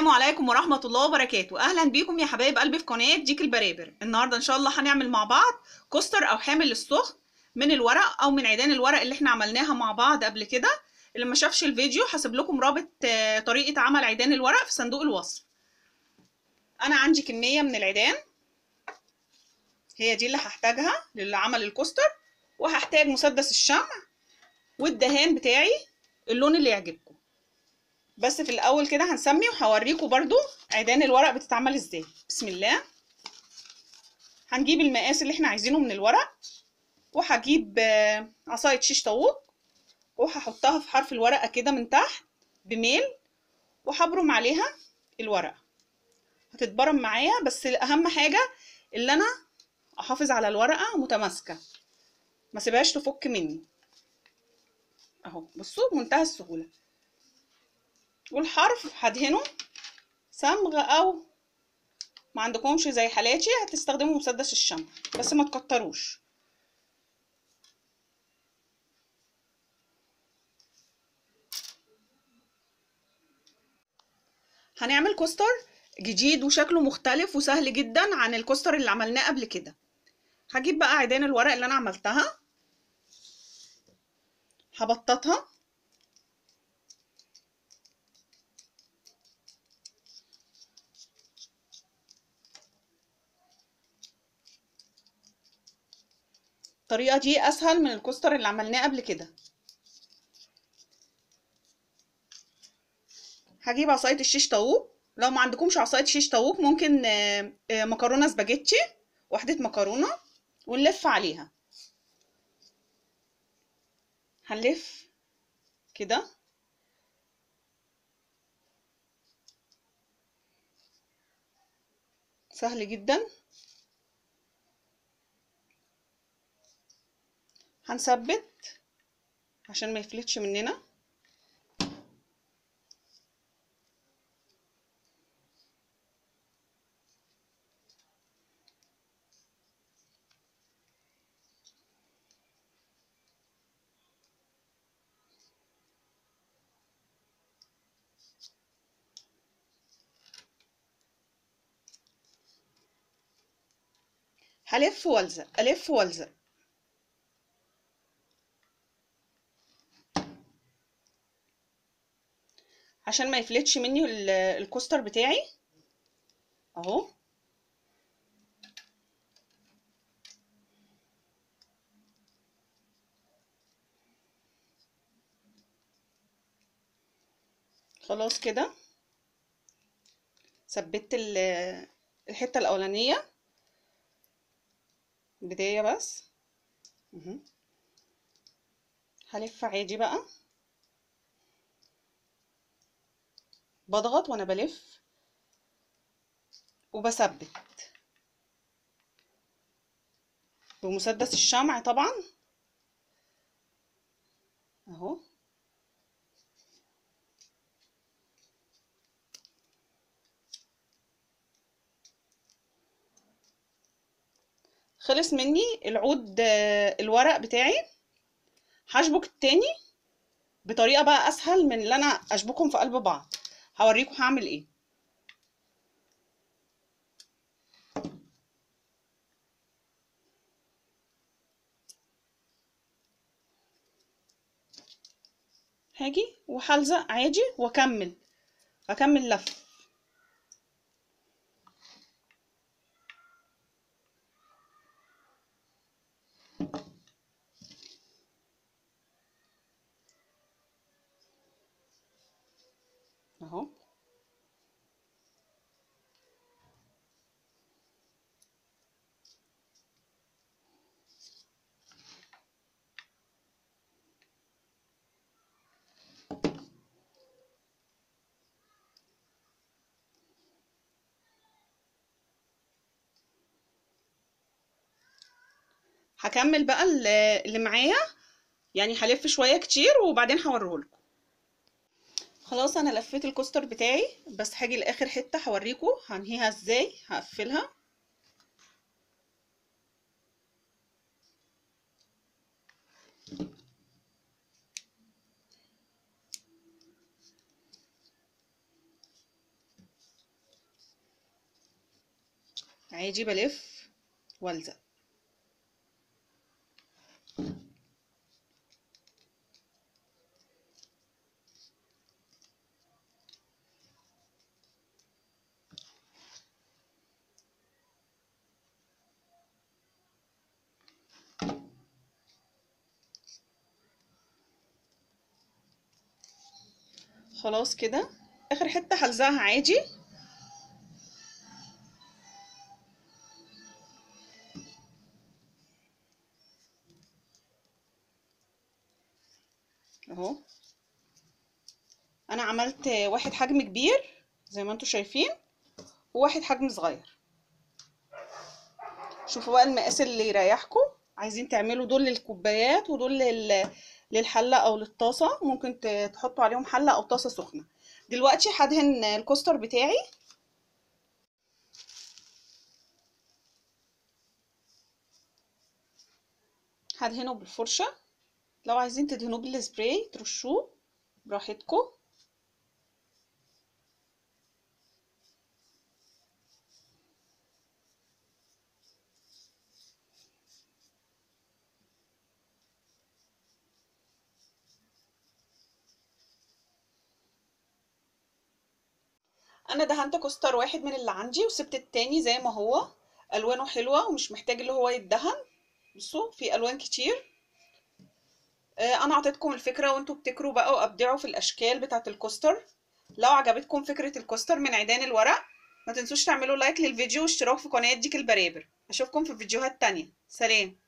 السلام عليكم ورحمة الله وبركاته. أهلا بيكم يا حبايب قلبي في قناة ديك البرابر. النهاردة إن شاء الله هنعمل مع بعض كوستر أو حامل للسخن من الورق أو من عيدان الورق اللي احنا عملناها مع بعض قبل كده. اللي ما شافش الفيديو هسيب لكم رابط طريقة عمل عيدان الورق في صندوق الوصف. أنا عندي كمية من العيدان، هي دي اللي هحتاجها لعمل الكوستر، وهحتاج مسدس الشمع والدهان بتاعي اللون اللي يعجبكم. بس في الاول كده هنسمي وهوريكم برضو عيدان الورق بتتعمل ازاي. بسم الله. هنجيب المقاس اللي احنا عايزينه من الورق، وهجيب عصايه شيش طاووق وهحطها في حرف الورقه كده من تحت بميل، وهبرم عليها الورقه. هتتبرم معايا، بس اهم حاجه اللي انا احافظ على الورقه متماسكه، ما سيبهاش تفك مني. اهو بصوا بمنتهى السهوله. والحرف هدهنه صمغ، او ما عندكمش زي حالاتي هتستخدموا مسدس الشمع، بس ما تكتروش. هنعمل كوستر جديد وشكله مختلف وسهل جدا عن الكوستر اللي عملناه قبل كده. هجيب بقى عيدان الورق اللي انا عملتها، هبططها الطريقه دي اسهل من الكوستر اللي عملناه قبل كده. هجيب عصايه الشيش طاووق، لو ما عندكمش عصايه شيش طاووق ممكن مكرونه سباجيتي، واحده مكرونه، ونلف عليها. هنلف كده سهل جدا. هنثبت عشان ما يفلتش مننا. هلف والزق، الف والزق. عشان ما يفلتش مني الكوستر بتاعي اهو. خلاص كده ثبت الحته الاولانيه بدايه بس. هلف عادي بقى، بضغط وانا بلف وبثبت بمسدس الشمع طبعا اهو. خلص مني العود الورق بتاعي. هشبك التاني بطريقه بقى اسهل من اللي انا اشبكهم في قلب بعض. هوريكم هعمل ايه. هاجي وهلزق عادي واكمل لف اهو. هكمل بقى اللي معايا، يعني هلف شويه كتير وبعدين هوريهولكم. خلاص انا لفيت الكوستر بتاعي، بس هاجي لاخر حته هوريكم هنهيها ازاي. هقفلها عادي بلف والزق. خلاص كده اخر حته هلزقها عادي. اهو انا عملت واحد حجم كبير زي ما انتم شايفين وواحد حجم صغير. شوفوا بقى المقاس اللي يريحكم. عايزين تعملوا دول للكوبايات ودول للحله او للطاسه، ممكن تحطوا عليهم حله او طاسه سخنه. دلوقتي هدهن الكوستر بتاعي. هدهنه بالفرشه، لو عايزين تدهنوه بالسبراي ترشوه براحتكم. انا دهنت كوستر واحد من اللي عندي وسبت التاني زي ما هو. الوانه حلوه ومش محتاج اللي هو يتدهن. بصوا في الوان كتير. انا اعطيتكم الفكره وانتوا ابتكروا بقى وابدعوا في الاشكال بتاعه الكوستر. لو عجبتكم فكره الكوستر من عيدان الورق ما تنسوش تعملوا لايك للفيديو واشتراك في قناه ديك البرابر. اشوفكم في فيديوهات تانية. سلام.